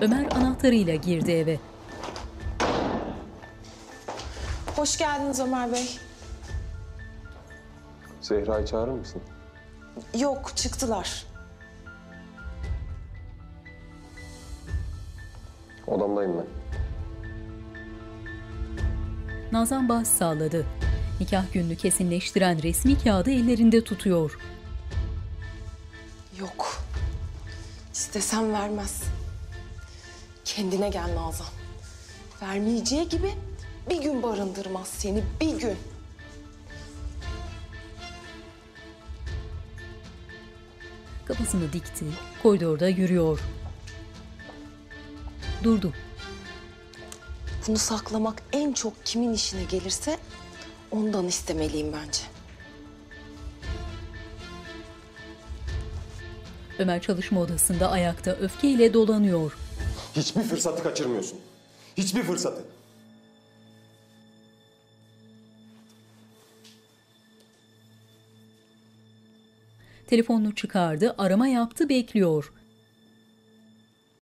Ömer anahtarıyla girdi eve. Hoş geldiniz Ömer Bey. Zehra'yı çağırır mısın? Yok, çıktılar. Odamdayım ben. Nazan baş sağladı. Nikah gününü kesinleştiren resmi kağıdı ellerinde tutuyor. Yok. İstesem vermez. Kendine gel Nazan. Vermeyeceği gibi bir gün barındırmaz seni, bir gün. Kafasını dikti, koridorda yürüyor. Durdu. Bunu saklamak en çok kimin işine gelirse ondan istemeliyim bence. Ömer çalışma odasında ayakta öfkeyle dolanıyor. Hiçbir fırsatı kaçırmıyorsun. Hiçbir fırsatı. Telefonunu çıkardı, arama yaptı, bekliyor.